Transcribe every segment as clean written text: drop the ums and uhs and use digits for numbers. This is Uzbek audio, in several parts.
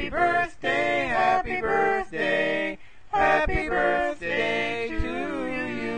Happy birthday, happy birthday, happy birthday to you.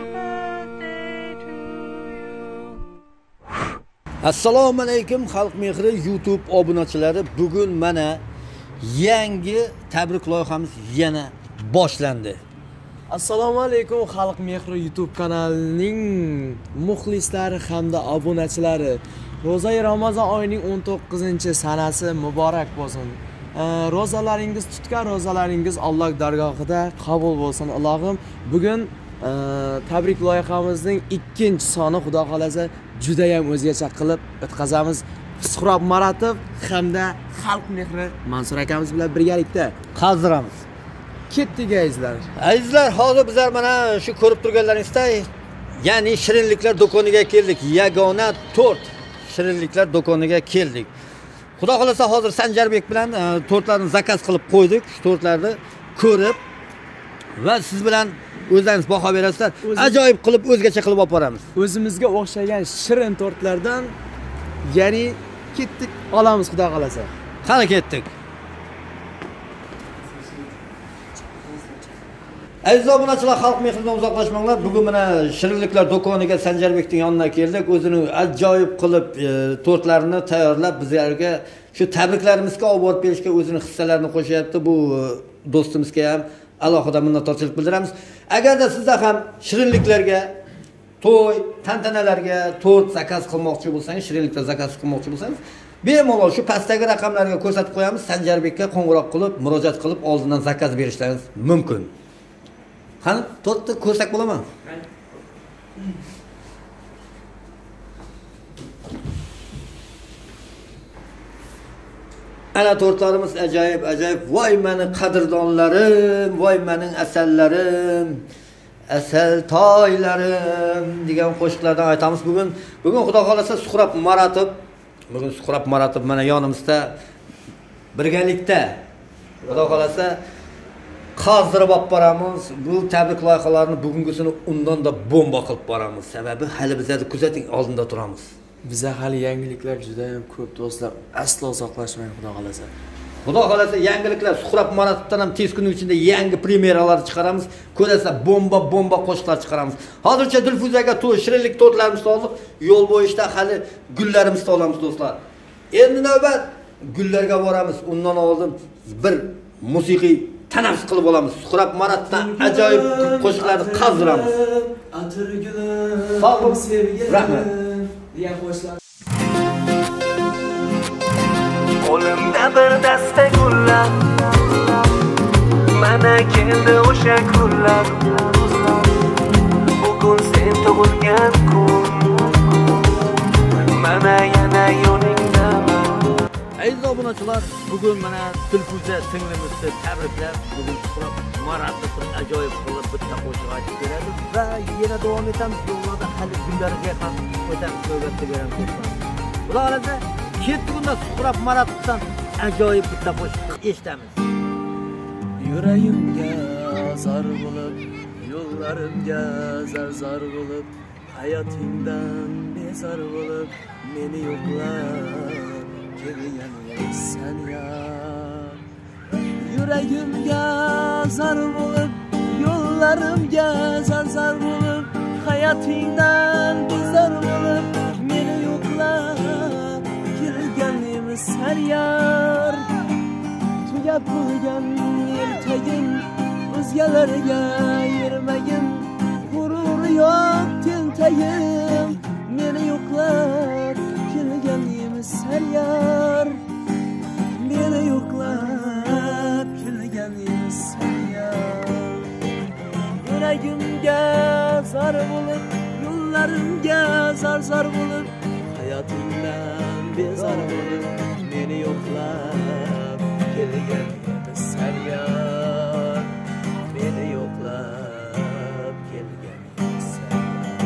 Assalomu alaykum xalq mehri YouTube obunachilari. Bugun mana yangi tabrik loyihamiz yana boshlandi. Assalomu alaykum xalq mehri YouTube kanalining muxlislari hamda obunachilari. Ro'za-i Ramazon oyining 19-sanasi muborak bo'lsin. Ro'zalaringiz tutgan, ro'zalaringiz Alloh dargohida qabul bo'lsin. Ilohim, bugun tabrik loyihamizning 2-soni xudo xolasa juda ham o'zgacha qilib o'tkazamiz. Suhrob Maratov hamda xalq mehri Mansur akamiz bilan birgalikda Qazdiramiz. Ketdik azizlar. Azizlar, hozir bizlar mana shu ko'rib turganlaringizday, ya'ni shirinliklar do'koniga keldik. Yagona tort shirinliklar do'koniga keldik. Xudo xolasa hozir Sanjarbek bilan tortlarni zakaz qilib qo'ydik. Shu tortlarni ko'rib va siz bilan o'zlaringiz baho berasizlar. Ajoyib qilib, o'zgacha qilib olib boramiz. O'zimizga o'xshagan shirin tortlardan ya'ni ketdik, olamiz xudo xolasa. Qani ketdik. Aziz obunachilar, xalq mehridan uzoqlashmanglar. Bugun mana shirinliklar do'koniga Sanjarbekning yoniga keldik. O'zini ajoyib qilib tortlarini tayyorlab bizlarga shu tabriklarimizga olib borib berishga o'zining hissalarini qo'shyapti. Bu do'stimizga ham alohida minnatdorchilik bildiramiz. Agarda sizda ham shirinliklarga, to'y, tantanalarga tort zakaz qilmoqchi bo'lsangiz, shirinliklar zakaz qilmoqchi bo'lsangiz, bemalol shu pastdagi raqamlarga ko'rsatib qo'yamiz. Sanjarbekka qo'ng'iroq qilib, murojaat qilib, oldindan zakaz berishlaringiz mumkin. Qani, tortni ko'rsak bo'ladimi? Ana tortlarimiz ajoyib. Voy meni qadrdonlarim, voy mening asallarim, asal toylarim degan qo'shiqlardan aytamiz bugun. Bugun xudo xolasa Suhrob Maratov mana yonimizda birgalikda xudo xolasa qazdirib olib boramiz. Bu tabrik loyihalarini bugungisini undan da bomba qilib boramiz. Sababi hali bizlarni kuzating oldinda turamiz. Bizda hali yangiliklar juda ham ko'p do'stlar. Aslo uzoqlashmang xudo xolasa. Xudo xolasa yangiliklar Suhrob Maratovdan ham tez kunning ichida yangi premyeralar chiqaramiz. Ko'rasa bomba qo'shiqlar chiqaramiz. Hozircha Dilfuzaga to'y shirinlik tortlarimiz hozir yo'l bo'yishda hali gullarimizni olamiz do'stlar. Endi navbat gullarga boramiz. Undan oldin bir musiqiy tanaffus qilib olamiz. Suhrob Maratovdan ajoyib qo'shiqlarni qazdiramiz. Sog' bo'ling, sevgilim. Rahmat. degan qo'shiqlar. Qo'limda bir dasta gullar, mana keldi o'sha kunlar. Bugun sen tug'ilgan kun, mana yana yo'lingdaman. Aziz obunachilar, bugun mana Dilfuza singlimizni tabriklab, bugun Suhrob Maratov ajoyib qilib bitta qo'shiq aytib beradi va yana davom etamiz. Yo'lda hali kunlarga ham o'tamiz, navbatda beramiz. Ularga ketgunda Suhrob Maratovdan ajoyib bitta qo'shiq eshitamiz. Yuragimga zar bo'lib, yo'llarimga zar bo'lib, hayotingdan bezor bo'lib, meni yo'qlab kelgan sen ya. Yuragimga zar bo'lib, yo'llarimga zar bo'lib, hayotingdan bezor bo'lib, meni yo'qlab kelganimiz sen yar. Tugab bo'lgan ertagim, o'zgalarga yermagin, g'ururi yo'q tentagim, meni yo'qlab kelganimiz sen yar. Meni yo'qlab kelganimiz sen yar. Yuragimga zar bo'lib, yo'llarimga zar bo'lib, hayotingdan bezor bo'lib, meni yo'qlab kelganimiz sen yar. Meni yo'qlab kelganimiz sen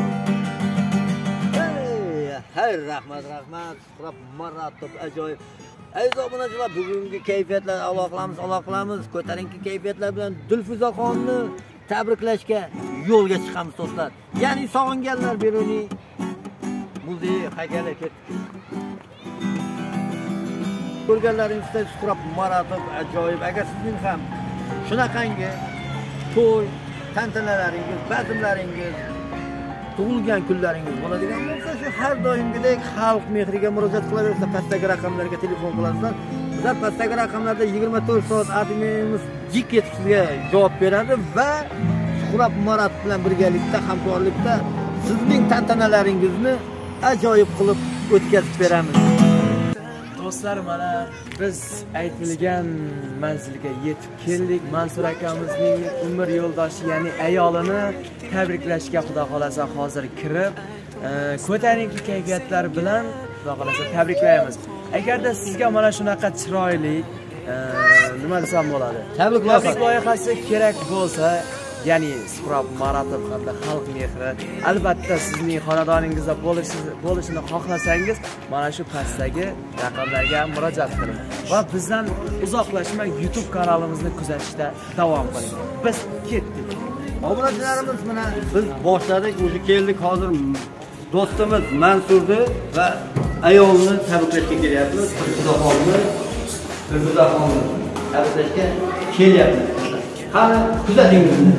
yar. Hey, rahmat. Suhrob Maratov ajoyib. Aziz obunachilar, bugungi kayfiyatlar Alloh qilamiz. Ko'tarinki kayfiyatlar bilan Dilfuzaxonni tabriklashga yo'lga chiqamiz do'stlar. Ya'ni sog'inganlar Beruniy muzey haykali ketdik. Ko'rganlaringizda Suhrob Maratov ajoyib. Agar sizning ham shunaqangi to'y, tantanalaringiz, bazmlaringiz, tug'ilgan kunlaringiz bo'ladigan bo'lsa, shu har doimgidek xalq mehriga murojaat qilaversa, pastdagi raqamlarga telefon qilasizlar. Bizlar pastdagi raqamlarda 24 soat adminimiz jikket sizga javob beradi va Suhrob Maratov bilan birgalikda hamkorlikda sizning tantanalaringizni ajoyib qilib o'tkazib beramiz. Do'stlar, mana biz aytilgan manzilga yetib keldik. Mansur akamizning umr yo'ldoshi, ya'ni ayolini tabriklashga xudo xolasa hozir kirib, ko'tarinki kayfiyatlar bilan xudo xolasa tabriklaymiz. Agarda sizga mana shunaqa chiroyli, nima desam bo'ladi? Tabrik loyihasi kerak bo'lsa, ya'ni Suhrob Maratov hamda xalq mehri albatta sizning xonadoningizda bo'lishini xohlasangiz, mana shu pastdagi raqamlarga murojaat qiling va bizdan uzoqlashmay YouTube kanalimizni kuzatishda davom qiling. Biz ketdik. Obunachilarimiz, mana biz boshladik, o'zi keldik, hozir do'stimiz Mansurni va ayolini tabriklashga kelyapmiz. Firduzaxonni tabriklashga kelyapmiz. Qani kuzating bizni.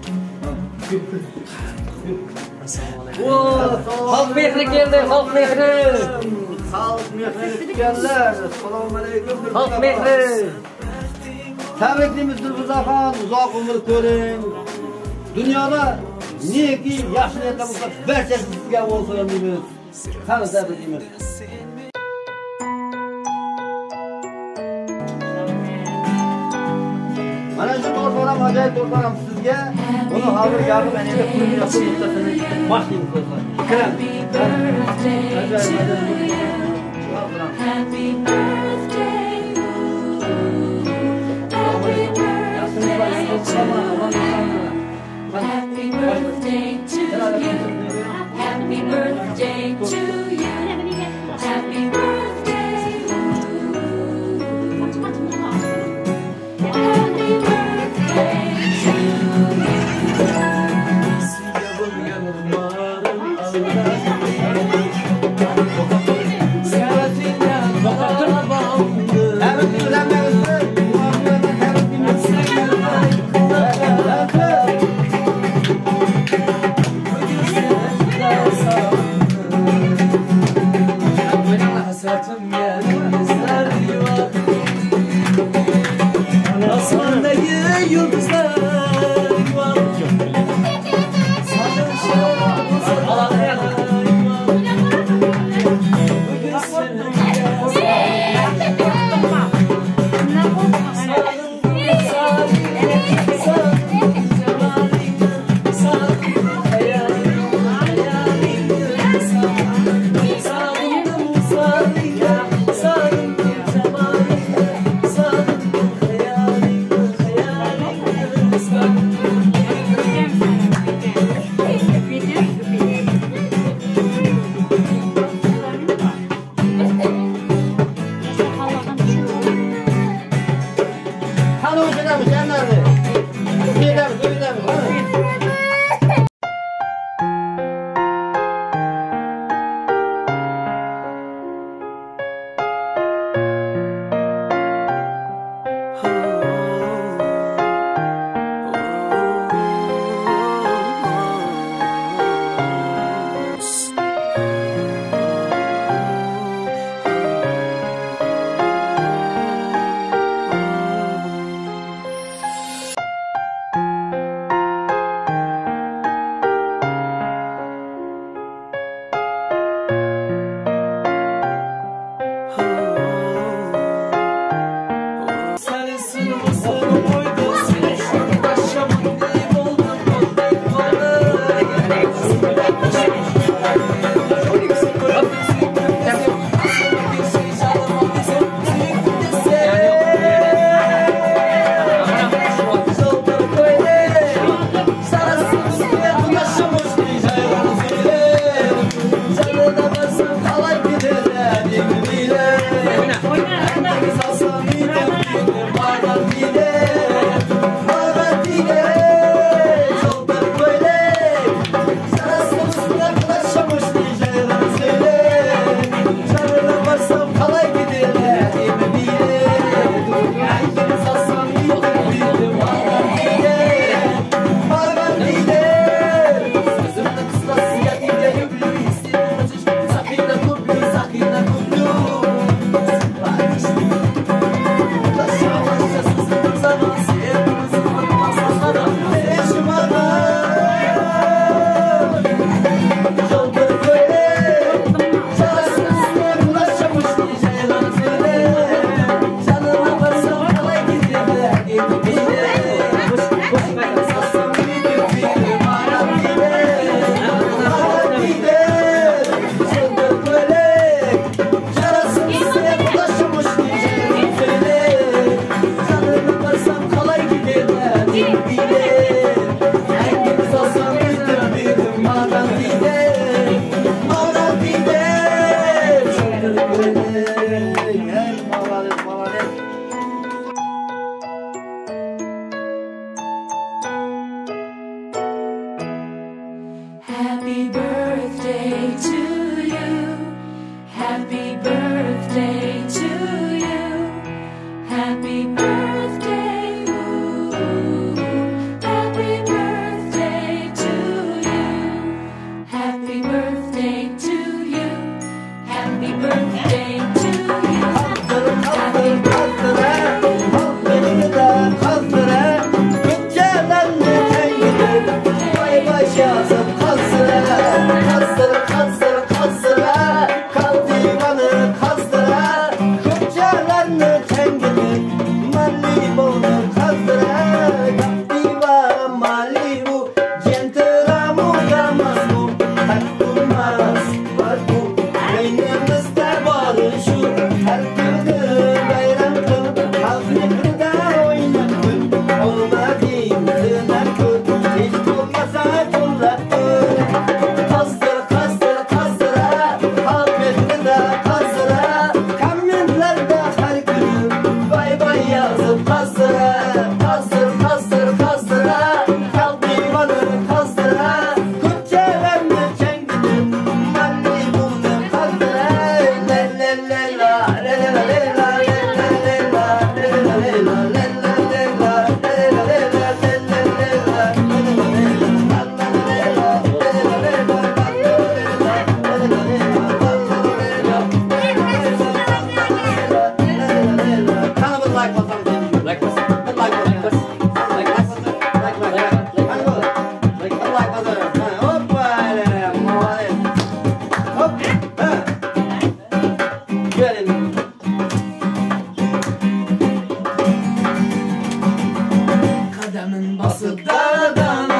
Xalq mehri keldi, xalq mehri. Xalq mehri kelganlar. Assalomu alaykum. Xalq mehri. Tabriklaymiz Firduzaxon, uzoq umr ko'ring. Dunyoda neki yaxshi niyatda bo'lsa, barchasi sizga bo'lsin deymiz. Qani tabriklaymiz. Mana shu to'rtxonam ajoyib to'rtxonam sizga. Buni hozir gapib, ana endi pulni yo'q muddatini mashina qo'ysan. Kiram. Happy birthday. Happy birthday to you. Happy birthday to you. Happy birthday. Happy birthday to you. Happy birthday, ooh, happy birthday to you. Happy birthday to you. Happy birthday to you. Happy Kademin basıp dağdana,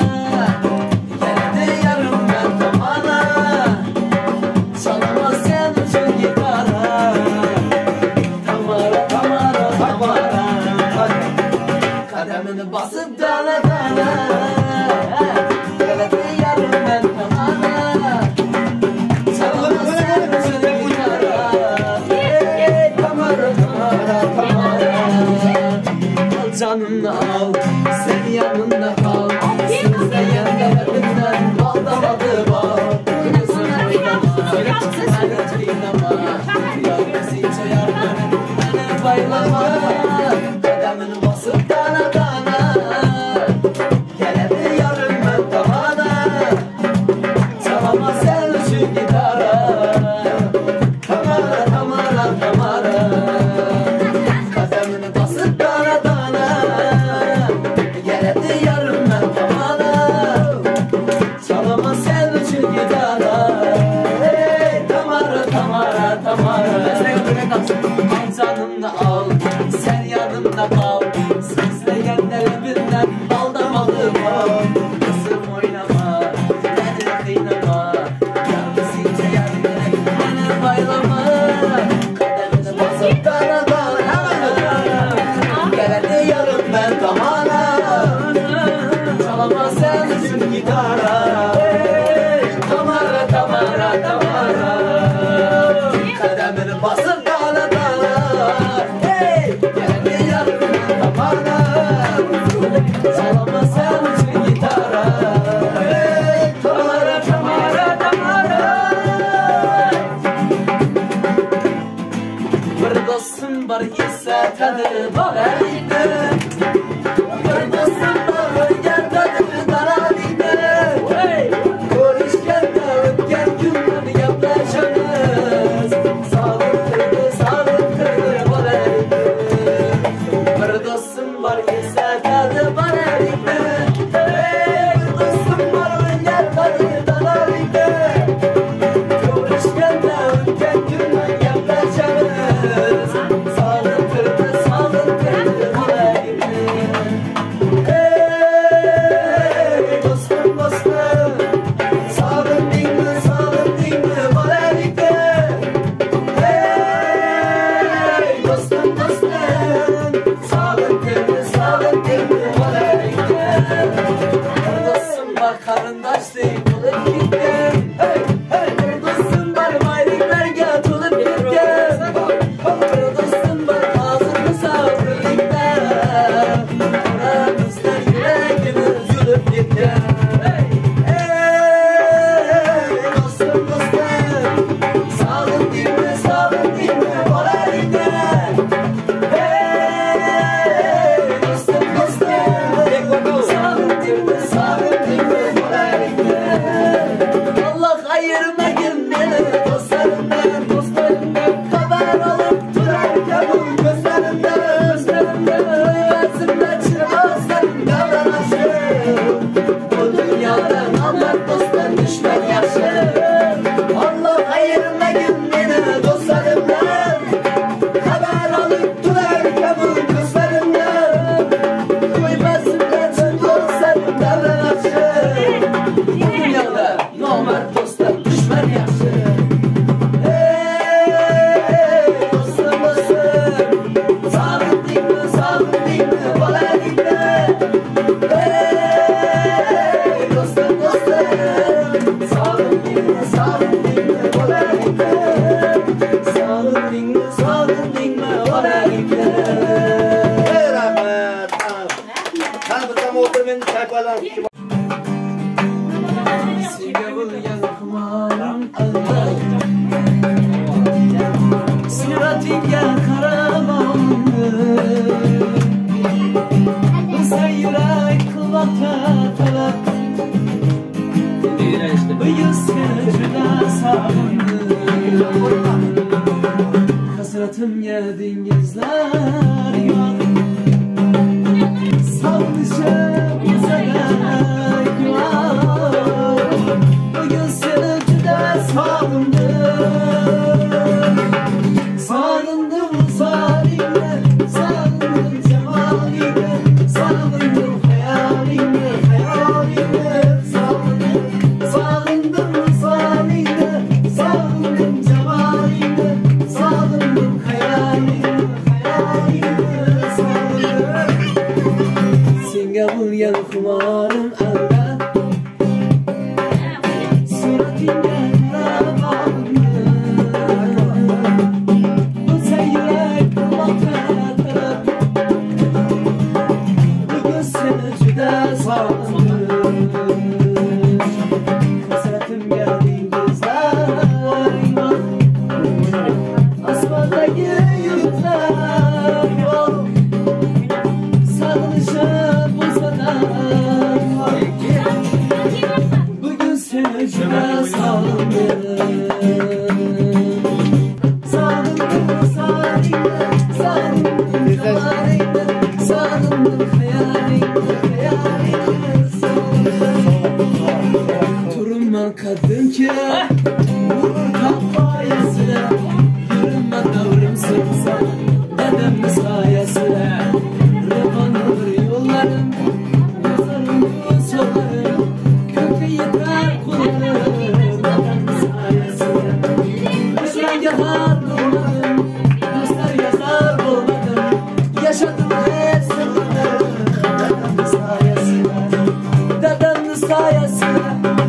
geldi yarımdan tamana. Çalamaz sen için gitara, tamara tamara tamara. Kademini basıp dana dana, geldi yarımdan tamana. Çalamaz sen için gitara, tamara tamara tamara. Canını al, sen yanında kal. Sızlayan derdinden aldamadı bal. Gözüm oynama, beni çiğnama. Yalnız hiç ayarlarım, beni baylama. Kademini basıp dana dana, geledi yarın ben tamana. Çalama sen şu gitara, tamara tamara tamara. Kademini basıp dana dana, geledi yarın ben tamana. Çalama sen şu gitara, hey tamara tamara tamara. Al canını al, sen yanımda kal. Sızlayan derbinden aldamadı bal. Kızım oynama, beni kıynama. Yalnız hiç yerden beni baylama. Kademini basıp dana dana, geledi yarın ben tamana. Çalama sen şu gitara, hey tamara tamara tamara. Kademini basıp dana dana, hey geledi yarın ben tamana. Çalama sen şu gitara, hey tamara tamara tamara. Bir dostum var ise tadı var elinde. Bir dostum var gel tadı daralinde. Görüşkende ötken günleri yaplaşırız. Sağlıklı sağlıklı var elinde. Bir dostum var ise tadı var elinde. Bir dostum var gel tadı daralinde. Görüşkende ötken günleri yaplaşırız. Sağlıklı sağlıklı var elinde. Rahmat. Ha bizga o'tirmen chayqalan. Senga bo'lgan xumorim Allah. Suratingga qarab sen yurak qilmoqda talab. Bugün seni juda sog'indim. Hasratimga dengizlar yo'q. Sog'inishim uzanak yo'q. Bugün seni juda sog'indim. Sog'indim zalingni, sog'indim jamolingni, sog'indim hayolingni, hayolingni sog'indim. Sog'indim zalingni, sog'indim jamolingni, sog'indim hayolingni, hayolingni sog'indim. Senga bo'lgan xumorim Allah. Suratingga qarab Turunman kadınki vurur kafayasına, yürünme davrum sıksan dedem sayesine. Revanır yollarım, yazarım solarım, kökü yeter kullarım dedem sayesine. Başına yahar bulmadım, dostlar yazar bulmadım, yaşadım her sırrını dedem sayesine. Dedem sayesine.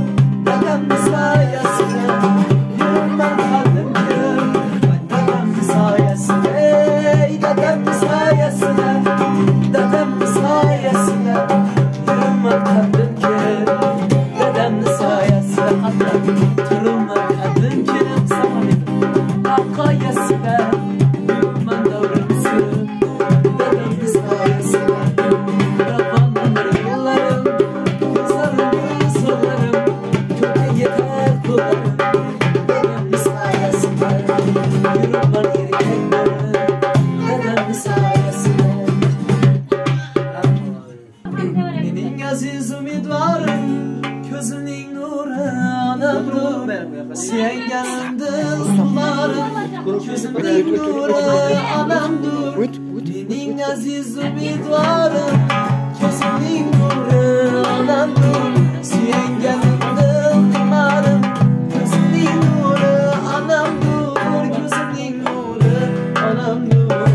Aziz umidvarım, gözünün nuru anam nur. Sen yanımdın sularım, gözümün nuru anam nur. Benim aziz umidvarım, gözünün nuru anam nur. Sen yanımdın sularım, gözümün nuru anam nur. Gözümün nuru anam nur.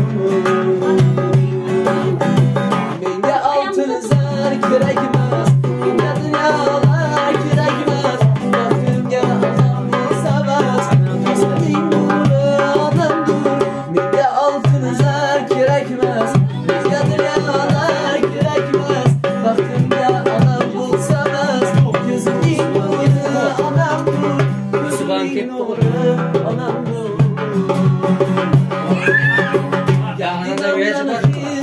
Menga altın zar kerakmas, menga dunyolar kerakmas. Baxtimga odamni savas, ko'zimning nuri onamdir. Menga oltin zar kerakmas, menga dunyolar kerakmas. Baxtimga onam bo'lsamas, ko'zimning nuri onamdir. Ko'zimning nuri onamdir. Yanında yaşamak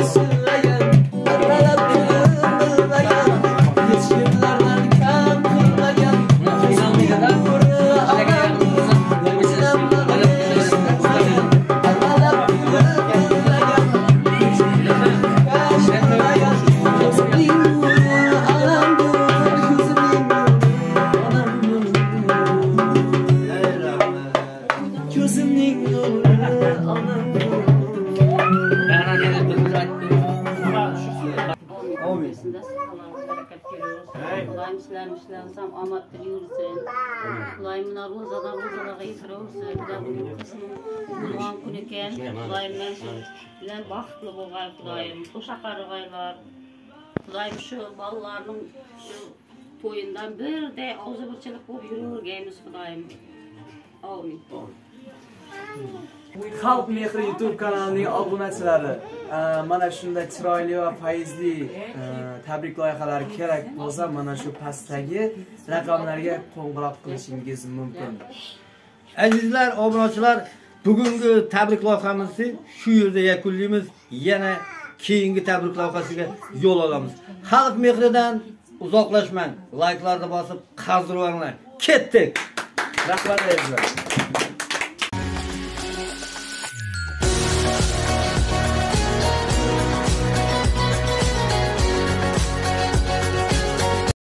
Sam amat biliyorsun. Kulayımın aruzada yıkırıyorsun. Kulayımın kısmı doğan günüken kulayımdan bilen baxtlı bolğay kulayım. Toşaqar gaylar. Kulayım şu ballarının toyundan bir de ağzı burçılık bolup yürürgeymiz kulayım. Amin. Xalq Mehri YouTube kanalining obunachilari, mana shunday chiroyli va fayzli tabrik loyihalari kerak bo'lsa, mana shu pastdagi raqamlarga qo'ng'iroq qilishingiz mumkin. Azizlar, obunachilar, bugungi tabrik loyihamizni shu yerda yakunlaymiz. Yana keyingi tabrik loyihasiga yo'l olamiz. Xalq mehridan uzoqlashmang. Like'larni bosib, qazdirib olinglar. Ketdik. Rahmat.